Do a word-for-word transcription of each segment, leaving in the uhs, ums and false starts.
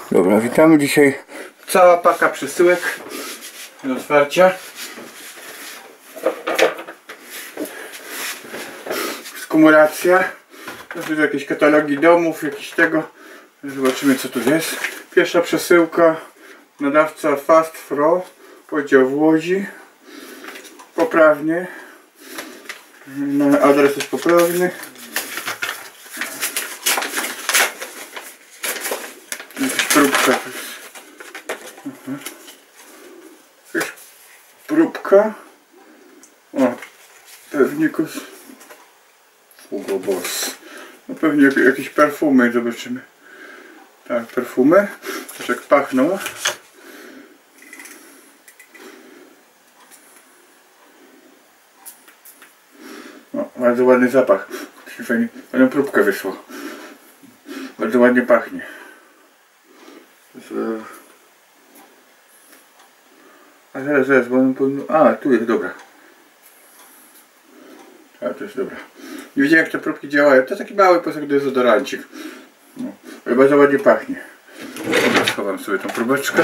Dobra, witamy dzisiaj. Cała paka przesyłek do otwarcia. Skumulacja. To są jakieś katalogi domów, jakieś tego. Zobaczymy, co tu jest. Pierwsza przesyłka. Nadawca Fast Fro. Podział w Łodzi. Poprawnie. Adres jest poprawny. Jakaś próbka. Mhm. Jakaś próbka. O, pewnie kos... Hugo Boss. No pewnie jakieś perfumy, zobaczymy. Tak, perfumy. Też jak pachną. O, bardzo ładny zapach. Fajnie, fajną próbkę wyszło. Bardzo ładnie pachnie. A zaraz, zaraz, bo on powinien... A, tu jest, dobra. A, to jest dobra. Nie wiedziałem, jak te próbki działają. To taki mały posag dezodorancik. No, ale bardzo ładnie pachnie. Dobra, schowam sobie tą próbeczkę.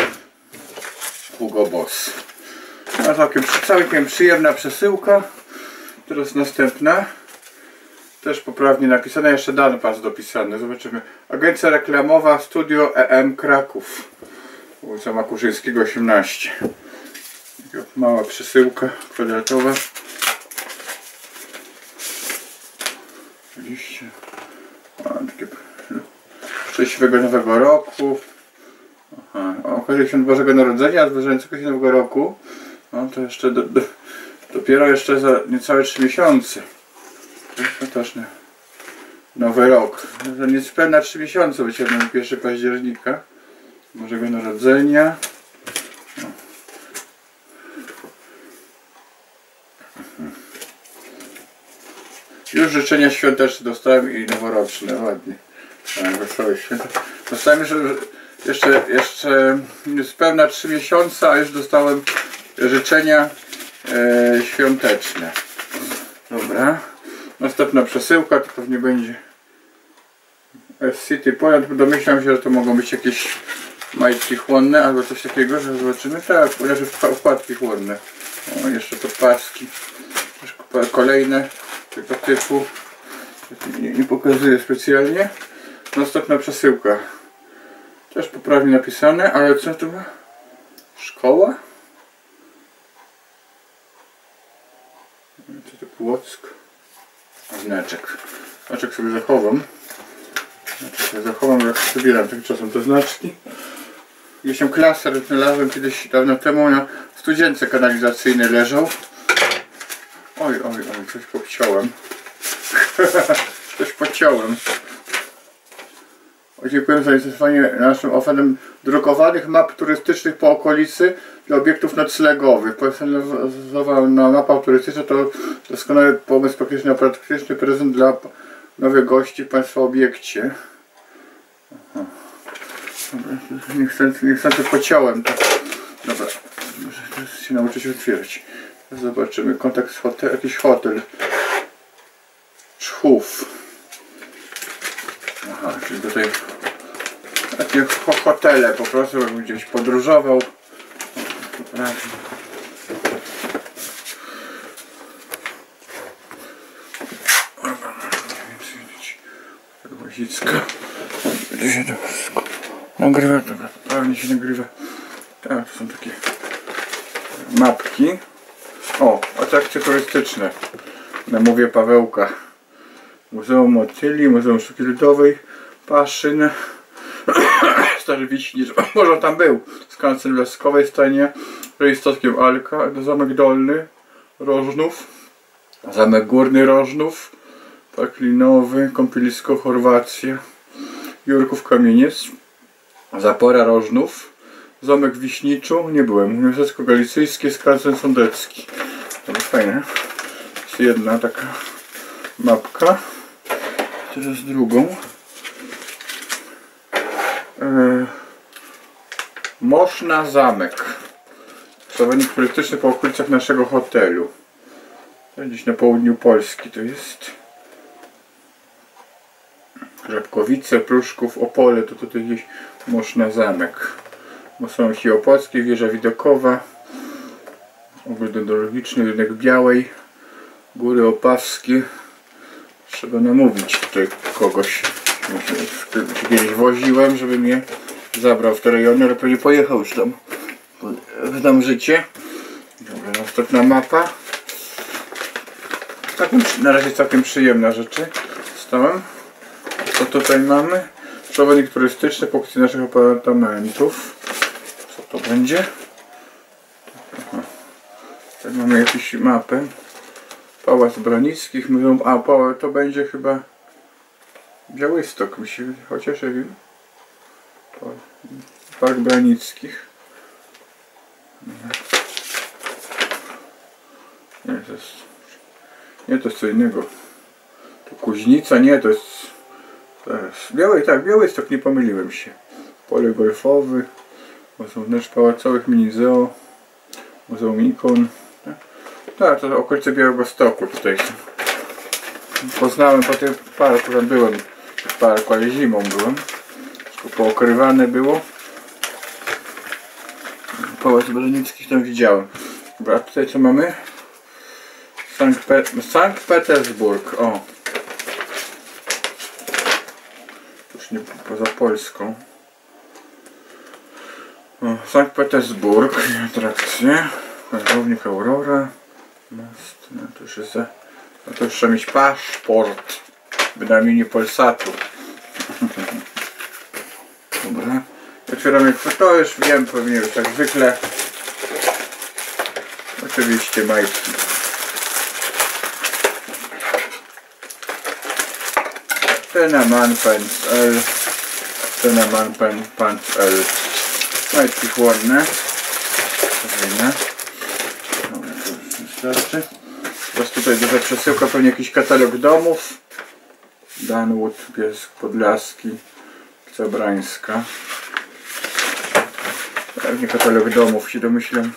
Hugo Boss. No, całkiem, całkiem przyjemna przesyłka. Teraz następna. Też poprawnie napisane. Jeszcze dany pas dopisany. Zobaczymy. Agencja reklamowa Studio E M Kraków. Ulica Makurzyńskiego osiemnaście. Taka mała przesyłka kwadratowa. Oczywiście. Takie szczęśliwego Nowego Roku. Aha. O okazji Świąt Bożego Narodzenia, zbliżającego się Nowego Roku. No to jeszcze do, do, dopiero jeszcze za niecałe trzy miesiące. To też na Nowy Rok. Za niespełna trzy miesiące wyciągnął pierwszego października. Bożego Narodzenia. No. Już życzenia świąteczne dostałem i noworoczne, ładnie. Tak, wesołe święta. Dostałem jeszcze, jeszcze, jeszcze niespełna trzy miesiące, a już dostałem życzenia e, świąteczne. Dobra. Następna przesyłka to pewnie będzie S-City Poland. Domyślam się, że to mogą być jakieś majtki chłonne albo coś takiego, że zobaczymy. Tak, leży wkładki chłonne. O, jeszcze to paski. Kolejne tego typu. Nie, nie pokazuję specjalnie. Następna przesyłka. Też poprawnie napisane, ale co to ma? Szkoła? Co to Płock? Znaczek. Znaczek sobie zachowam. Znaczek sobie zachowam, jak wybieram tym czasem te znaczki. Gdzieś tam klaser znalazłem kiedyś dawno temu, na studience kanalizacyjny leżał. Oj, oj, oj, coś pociąłem. Coś pociąłem. Dziękuję za zainteresowanie naszym ofertem drukowanych map turystycznych po okolicy dla obiektów noclegowych. Personalizowana mapa turystyczna to doskonały pomysł, praktyczny, praktyczny prezent dla nowych gości w Państwa obiekcie. Aha. Dobra, niechcący, niechcący pociąłem to. Dobra, muszę teraz się nauczyć otwierać. Zobaczymy. Kontakt z hotel, jakiś hotel. Czchów. Aha, czyli tutaj takie hotele po prostu, jakbym gdzieś podróżował. Wozicka. Będzie się to nagrywa, dobra, pewnie się nagrywa. Tak, to są takie mapki. O, atrakcje turystyczne. Na Mowie Pawełka. Muzeum Motyli, Muzeum Sztuki Ludowej, Paszyn, Stary Wiśnicz, może tam był, skansen w Laskowej Stanie, Rejestowskiem Alka, Zamek Dolny, Rożnów, Zamek Górny Rożnów, Park Linowy, Kąpielisko Chorwacja, Jurków Kamieniec, Zapora Rożnów, Zamek Wiśniczu, nie byłem, Uniwersytet Galicyjski, skansen Sądecki. To jest fajne. Jest jedna taka mapka. Teraz drugą. Yy, Moszna Zamek. Przewodnik turystyczny po okolicach naszego hotelu. To gdzieś na południu Polski to jest. Żabkowice, Pruszków, Opole, to tutaj gdzieś można zamek. Mosąki Opolskie, wieża widokowa, ogród dendrologiczny, rynek Białej, Góry Opawskie. Trzeba namówić tutaj kogoś. Kiedyś woziłem, żeby mnie zabrał w te rejony, ale pewnie pojechał już tam. Znam życie. Dobra, następna mapa. Takim, na razie całkiem przyjemna rzeczy. Stałem. Co tutaj mamy? Przewodnik turystyczny po kwestii naszych apartamentów. Co to będzie? Aha. Tak, mamy jakąś mapę. Pałac Branickich. Mówią, a to będzie chyba Białystok, mi się, chociaż ja wiem. Park Branickich. Nie, to jest, nie, to jest co innego. To Kuźnica, nie, to jest teraz. Biały, tak, Białystok, nie pomyliłem się. Pole golfowe, Muzeum Wnętrz Pałacowych, Minizeo, Muzeum Ikon. Tak, to okolice Białegostoku tutaj. Poznałem po tym parku, tam byłem w parku, ale zimą byłem. Wszystko pookrywane było. Pałac Branickich tam widziałem. Dobra, a tutaj co mamy? Sankt, Pe Sankt Petersburg, o. Już nie poza Polską. O, Sankt Petersburg, atrakcje. Wędrownik Aurora. Most, no to już jest za... No to już trzeba mieć paszport. Wydanie Polsatu. Dobra. Otwieramy, to już wiem, pewnie już jak zwykle. Oczywiście majtki. Cena man pence L. Cena man pence L. Majtki chłodne. Podwójne. Dobra, to już wystarczy. Teraz tutaj duża przesyłka, pewnie jakiś katalog domów. Danwood, Bielsk Podlaski, Zabrańska. Pewnie katalog domów się domyślam.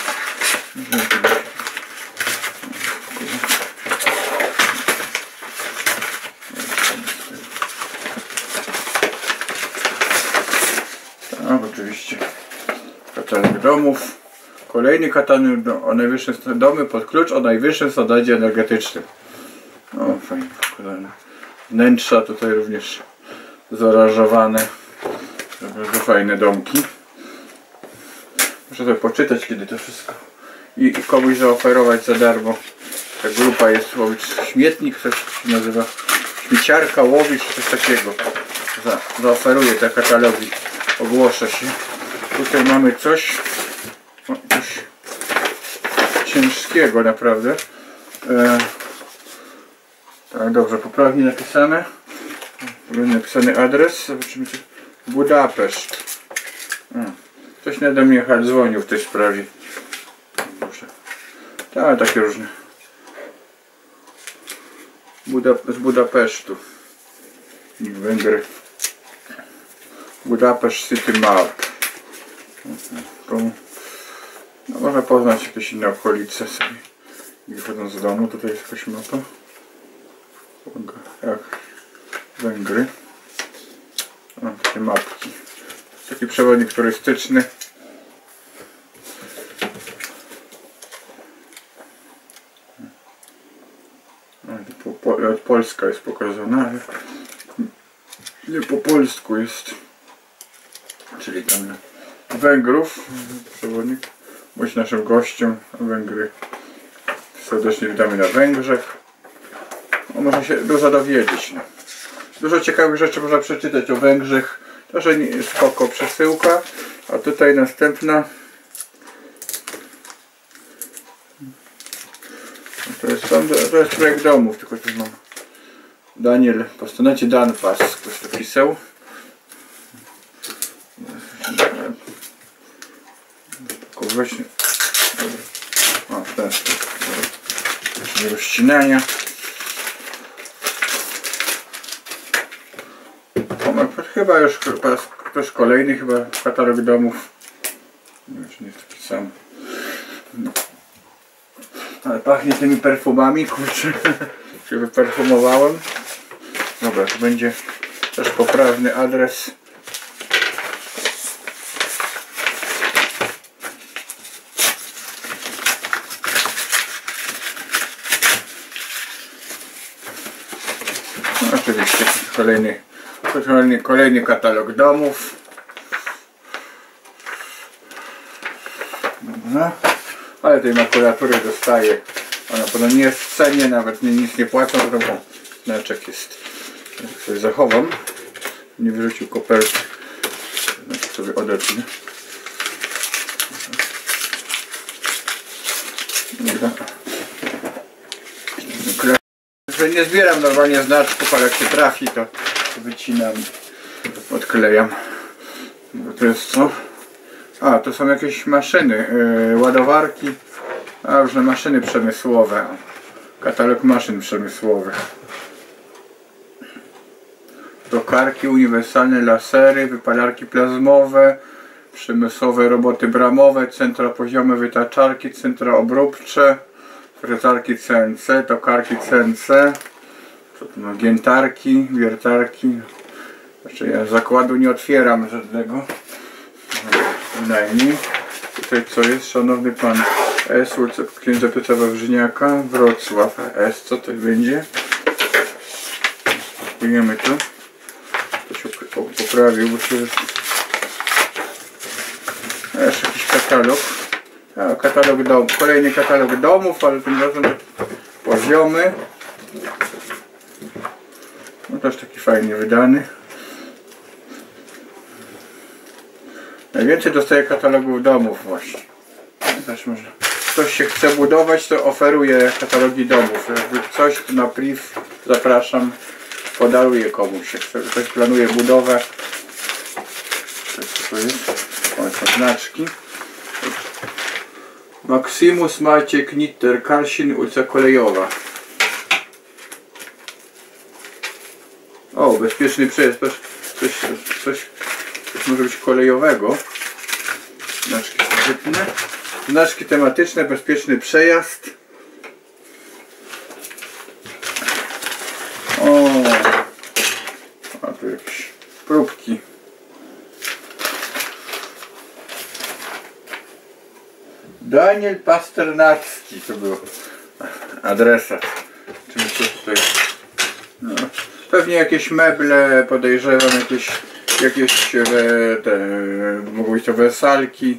Tak, oczywiście. Katalog domów. Kolejny katalog o najwyższym domy pod klucz o najwyższym standardzie energetycznym. O, fajnie pokazane. Wnętrza tutaj również zaaranżowane. Bardzo fajne domki. Muszę sobie poczytać, kiedy to wszystko. I, i komuś zaoferować za darmo. Ta grupa jest Łowicz Śmietnik, coś się nazywa Śmieciarka Łowicz, czy coś takiego. Za, zaoferuję te katalogi. Ogłoszę się. Tutaj mamy coś, no, coś ciężkiego naprawdę. E, tak, dobrze, poprawnie napisane. Napisany adres. Zobaczymy, czy Budapeszt. A, ktoś nade mnie dzwonił w tej sprawie. Dobrze. Tak, takie różne. Buda z Budapesztu. Węgry. Budapeszt City Map. Tu, no, można poznać jakieś inne okolice sobie. Wychodząc z domu, tutaj jest jakaś mapa. Jak Węgry. O, takie mapki. Taki przewodnik turystyczny. Po, po, Polska jest pokazana, ale nie po polsku jest. Czyli tam Węgrów, przewodnik, bądź naszym gościem, Węgry. Serdecznie witamy na Węgrzech. No, można się dużo dowiedzieć. No. Dużo ciekawych rzeczy można przeczytać o Węgrzech. To, że nie, spoko przesyłka. A tutaj następna. To jest, to jest projekt domów, tylko tu mam Daniel, po stronie Danpas, ktoś to pisał. Właśnie. O, ten. Do rozcinania. Chyba już ktoś kolejny, chyba katalog domów. Nie wiem, czy nie jest taki sam. No. Ale pachnie tymi perfumami, kurczę. Się wyperfumowałem. Dobra, to będzie też poprawny adres. No, oczywiście kolejny, kolejny, kolejny katalog domów. No, ale tej makulatury dostaję. Ona podobno nie jest w cenie, nawet nie, nic nie płacą, to znaczek jest. Ja sobie zachowam. Nie wyrzucił koperty. Znaczy sobie odetnę. Nie zbieram normalnie znaczków, ale jak się trafi, to wycinam, odklejam. No to jest co? A, to są jakieś maszyny, yy, ładowarki, a różne maszyny przemysłowe. Katalog maszyn przemysłowych. Tokarki uniwersalne, lasery, wypalarki plazmowe, przemysłowe roboty bramowe, centra poziome, wytaczarki, centra obróbcze, frezarki C N C, tokarki C N C, no, giętarki, wiertarki. Znaczy ja zakładu nie otwieram żadnego. Bynajmniej. Tutaj co jest, szanowny pan S, ulica księdza Piotra Wawrzyniaka, Wrocław S, co to będzie? Spróbujemy to. To się poprawił, bo to jest jeszcze jakiś katalog. A, katalog dom, kolejny katalog domów, ale tym razem poziomy. No też taki fajnie wydany. Najwięcej dostaję katalogów domów właśnie. Też może ktoś się chce budować, to oferuję katalogi domów. Jakby coś to na priv zapraszam, podaruję komuś. Jak ktoś planuje budowę. Co to jest? O, są znaczki. Maximus Maciek Nitter Karsin, ulica Kolejowa. O, bezpieczny przejazd. Coś, coś, coś, coś może być kolejowego. Znaczki pożytne. Znaczki tematyczne, bezpieczny przejazd. O, a tu jakieś próbki. Daniel Pasternacki to był adresat. Czym to tutaj? No, pewnie jakieś meble, podejrzewam, jakieś jakieś te, mogą być to wersalki.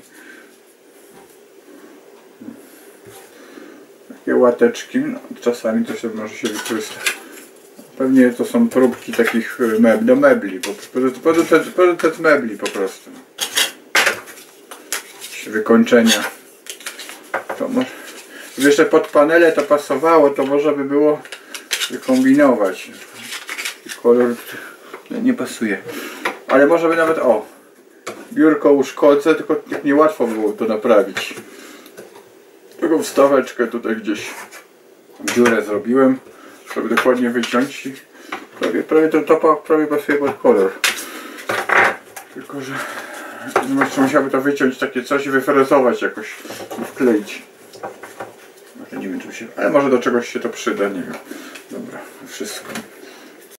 Takie łateczki, no, czasami to się może się wykorzystać. Pewnie to są próbki takich mebli, do mebli, producent, producent mebli po prostu. Wykończenia. To może, gdyby jeszcze pod panele to pasowało, to można by było wykombinować. Kolor nie, nie pasuje. Ale może by nawet, o, biurko uszkodzę, tylko niełatwo było to naprawić. Taką wstaweczkę tutaj gdzieś dziurę zrobiłem, żeby dokładnie wyciąć i prawie, prawie to topa prawie pasuje pod kolor. Tylko że jeszcze musiałby to wyciąć takie coś i wyfrezować jakoś i wkleić. Nie wiem, czy się, ale może do czegoś się to przyda, nie wiem. Dobra, wszystko.